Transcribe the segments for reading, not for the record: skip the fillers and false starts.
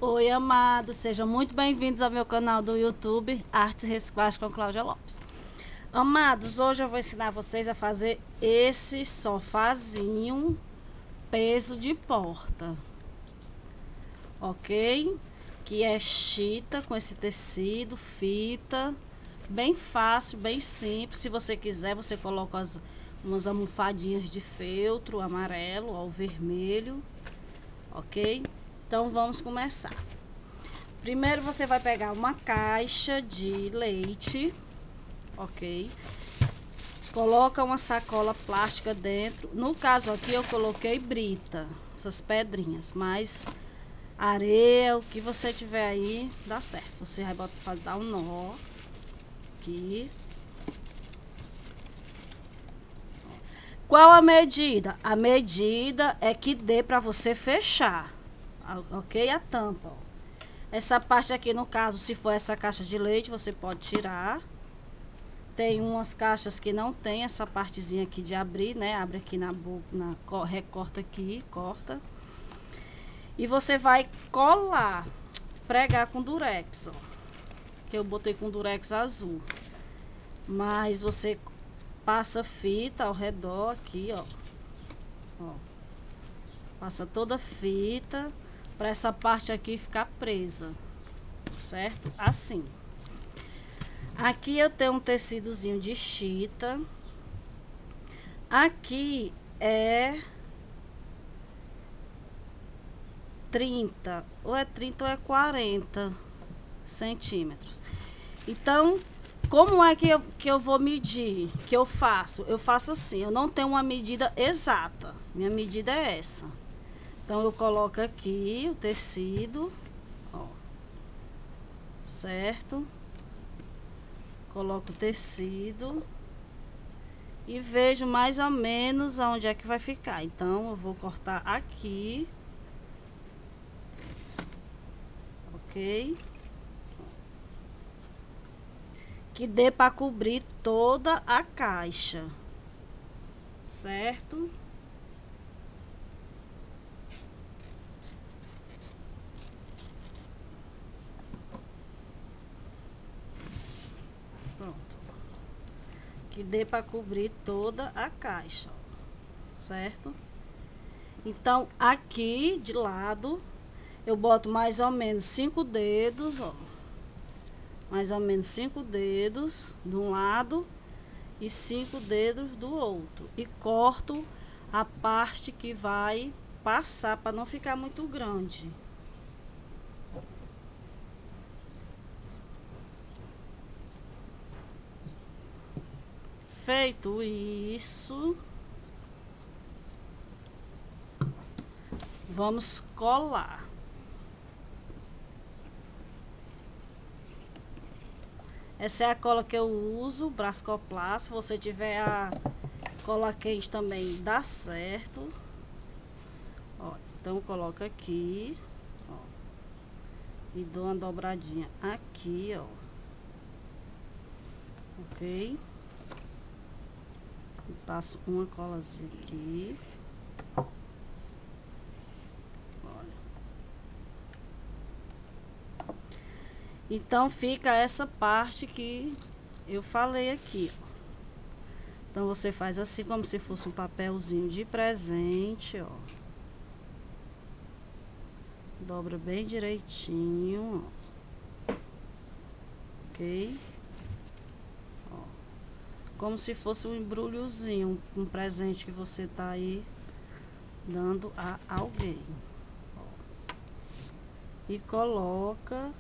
Oi, amados, sejam muito bem-vindos ao meu canal do YouTube, Artes e Reciclagem com Cláudia Lopes. Amados, hoje eu vou ensinar vocês a fazer esse sofazinho peso de porta, ok? Que é chita com esse tecido, fita, bem fácil, bem simples. Se você quiser, você coloca umas almofadinhas de feltro amarelo ou vermelho, ok? Então vamos começar. Primeiro você vai pegar uma caixa de leite, ok? Coloca uma sacola plástica dentro. No caso aqui eu coloquei brita, essas pedrinhas, mas areia, o que você tiver aí, dá certo. Você vai dar um nó aqui. Qual a medida? A medida é que dê para você fechar, ok? A tampa, ó. Essa parte aqui, no caso, se for essa caixa de leite, você pode tirar. Tem umas caixas que não tem essa partezinha aqui de abrir, né? Abre aqui na boca, recorta aqui, corta. E você vai colar, pregar com durex, ó. Que eu botei com durex azul. Mas você passa fita ao redor aqui, ó. Ó. Passa toda a fita para essa parte aqui ficar presa, certo? Assim. Aqui eu tenho um tecidozinho de chita. Aqui é 30, ou é 30 ou é 40 centímetros. Então, como é que eu vou medir? Que eu faço? Eu faço assim, eu não tenho uma medida exata. Minha medida é essa. Então, eu coloco aqui o tecido, ó, certo? Coloco o tecido e vejo mais ou menos aonde é que vai ficar. Então, eu vou cortar aqui, ok? Que dê para cobrir toda a caixa, certo? Pronto. Que dê para cobrir toda a caixa, ó, certo? Então, aqui de lado, eu boto mais ou menos 5 dedos, ó. Mais ou menos 5 dedos de um lado e 5 dedos do outro. E corto a parte que vai passar para não ficar muito grande. Feito isso, vamos colar. Essa é a cola que eu uso, Brascoplast. Se você tiver a cola quente também dá certo. Ó, então coloca aqui, ó, e dou uma dobradinha aqui, ó, ok? E passo uma colazinha aqui. Então fica essa parte que eu falei aqui, ó. Então você faz assim como se fosse um papelzinho de presente, ó. Dobra bem direitinho, ó. Ok? Ó. Como se fosse um embrulhozinho, um presente que você tá aí dando a alguém, ó. E coloca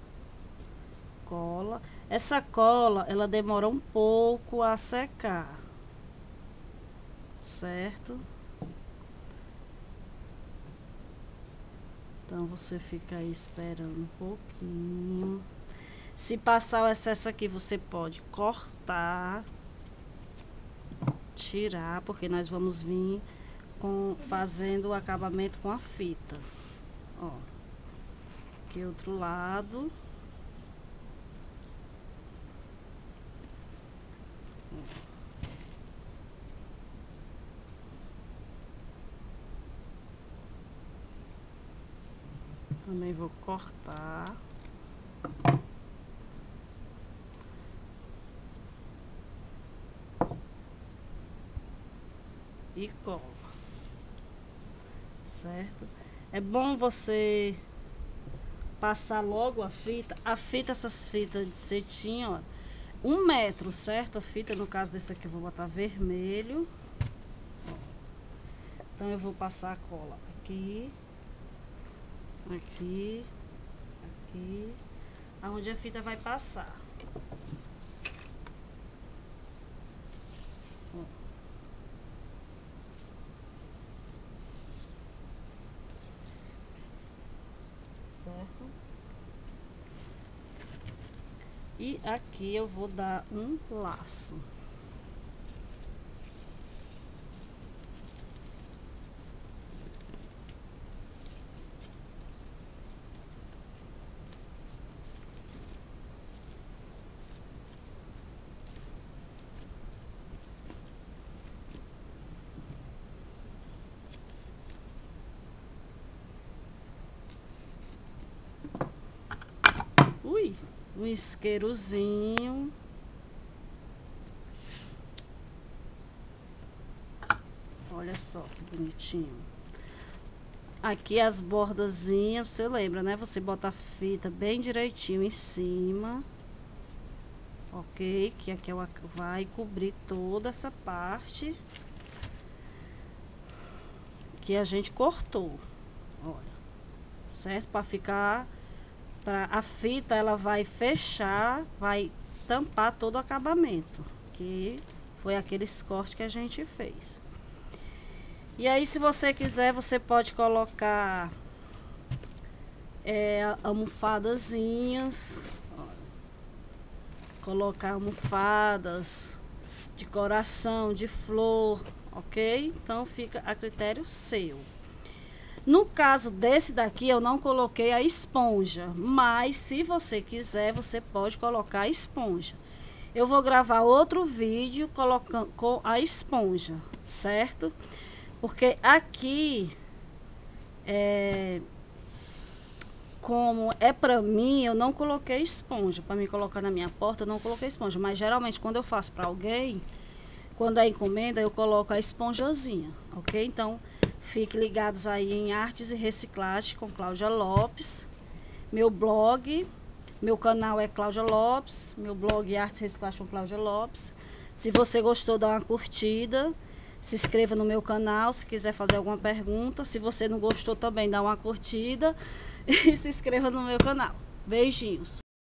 cola. Essa cola, ela demora um pouco a secar, certo? Então você fica aí esperando um pouquinho. Se passar o excesso aqui, você pode cortar, tirar, porque nós vamos vir fazendo o acabamento com a fita. Ó, aqui outro lado. Também vou cortar. E cola. Certo? É bom você passar logo a fita. Essas fitas de cetim, ó. 1 metro, certo? A fita, no caso desse aqui, eu vou botar vermelho. Então, eu vou passar a cola aqui. Aqui. Aqui. Aonde a fita vai passar. Ó. Certo? E aqui eu vou dar um laço. Ui, um isqueirozinho. Olha só que bonitinho. Aqui as bordazinhas, você lembra, né? Você bota a fita bem direitinho em cima. Ok? Que aqui vai cobrir toda essa parte que a gente cortou. Olha. Certo? Para ficar... a fita, ela vai fechar, vai tampar todo o acabamento, que foi aqueles cortes que a gente fez. E aí, se você quiser, você pode colocar almofadazinhas, colocar almofadas de coração, de flor, ok? Então, fica a critério seu. No caso desse daqui, eu não coloquei a esponja, mas se você quiser, você pode colocar a esponja. Eu vou gravar outro vídeo colocando com a esponja, certo? Porque aqui, como é pra mim, eu não coloquei esponja. Pra me colocar na minha porta, eu não coloquei esponja. Mas geralmente, quando eu faço pra alguém, quando é encomenda, eu coloco a esponjazinha, ok? Então... fiquem ligados aí em Artes e Reciclagem com Cláudia Lopes. Meu blog, meu canal é Cláudia Lopes. Meu blog é Artes e Reciclagem com Cláudia Lopes. Se você gostou, dá uma curtida. Se inscreva no meu canal se quiser fazer alguma pergunta. Se você não gostou também, dá uma curtida. E se inscreva no meu canal. Beijinhos.